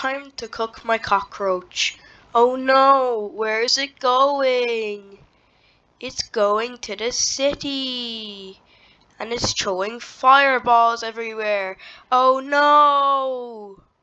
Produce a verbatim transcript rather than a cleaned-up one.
time to cook my cockroach. Oh no, where's it going? It's going to the city. And it's throwing fireballs everywhere. Oh no!